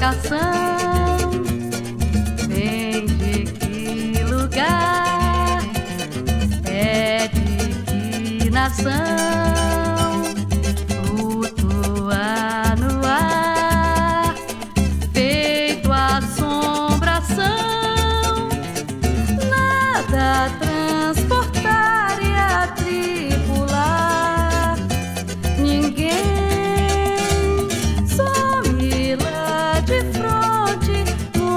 embarcação. Vem de que lugar? É de que nação? Flutua no ar, feito assombração. Nada transportar e atribular. Ninguém some lá de frente no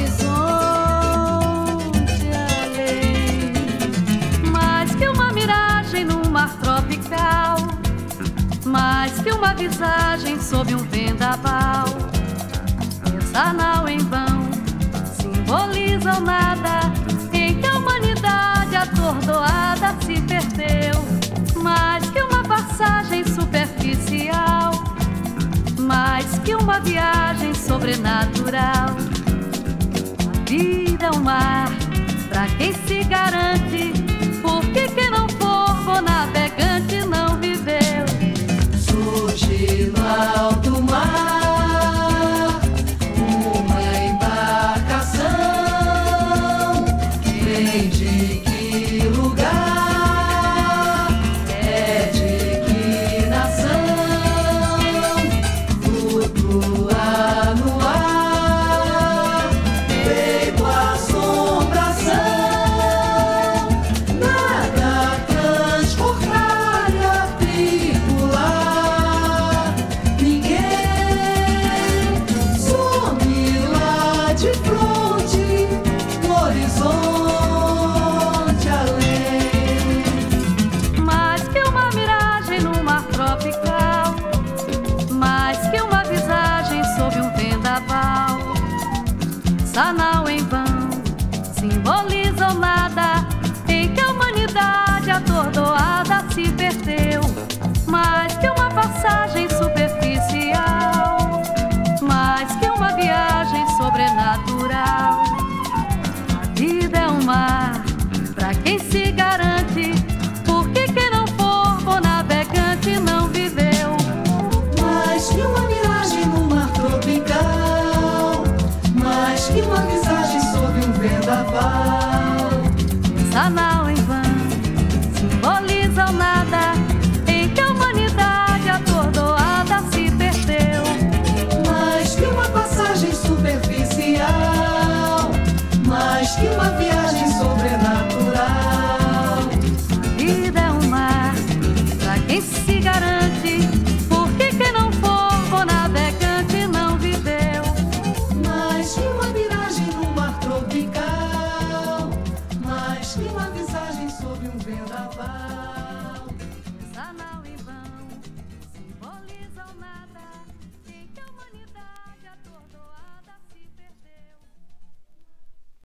horizonte além. Mais que uma miragem num mar tropical, mais que uma visagem sob um vendaval. Essa nau em vão simboliza o nada em que a humanidade atordoada se perdeu. Mais que uma passagem superficial, mais que uma viagem sobrenatural. A vida é um mar pra quem se garante, porque quem não for bom navegante não viveu. Surge no alto mar uma embarcação. Vem de que lugar? É de que nação? Flutua no ar, feito assombração. Nada transportar e atribular. Ninguém some lá de fronte no horizonte além. Mais que uma miragem num mar tropical, mais que uma visagem sob um vendaval. Essa nau